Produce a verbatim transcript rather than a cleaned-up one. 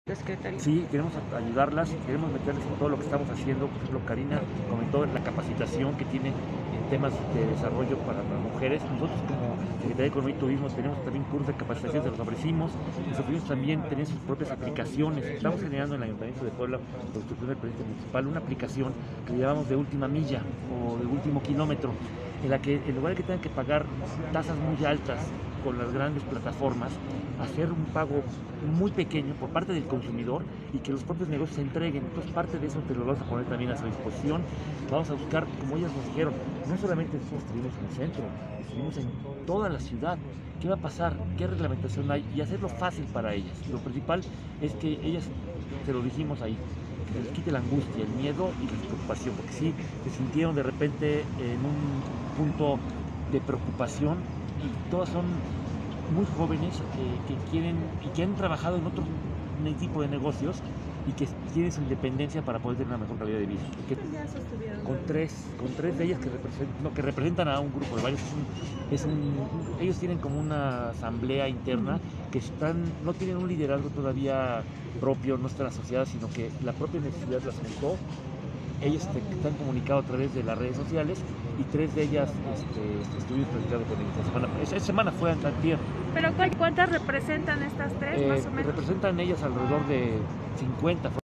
Secretaría. Sí, queremos ayudarlas, queremos meterles en todo lo que estamos haciendo. Por ejemplo, Karina comentó la capacitación que tiene en temas de desarrollo para las mujeres. Nosotros como Secretaría de Economía y Turismo tenemos también cursos de capacitación, se los ofrecimos. Los ofrecimos también tener sus propias aplicaciones. Estamos generando en el Ayuntamiento de Puebla, por instrucción del presidente municipal, una aplicación que le llamamos de última milla o de último kilómetro, en la que en lugar de que tengan que pagar tasas muy altas con las grandes plataformas, hacer un pago muy pequeño por parte del consumidor y que los propios negocios se entreguen. Entonces parte de eso te lo vamos a poner también a su disposición. Vamos a buscar, como ellas nos dijeron, no solamente nosotros estuvimos en el centro, estuvimos en toda la ciudad. ¿Qué va a pasar? ¿Qué reglamentación hay? Y hacerlo fácil para ellas. Lo principal es que ellas, se lo dijimos ahí, que les quite la angustia, el miedo y la preocupación, porque sí se sintieron de repente en un punto de preocupación, y todas son muy jóvenes eh, que quieren y que han trabajado en otro tipo de negocios y que tienen su independencia para poder tener una mejor calidad de vida. Que, con tres, con tres de ellas que representan, no, que representan a un grupo de varios. Es un, es un, ellos tienen como una asamblea interna que están, no tienen un liderazgo todavía propio, no están asociadas, sino que la propia necesidad las juntó. Ellos están comunicados a través de las redes sociales y tres de ellas este, estuvimos platicando con ellos esta semana. Esa semana fue antier. ¿Pero cuántas representan estas tres, Eh, más o menos? Representan ellas alrededor de cincuenta.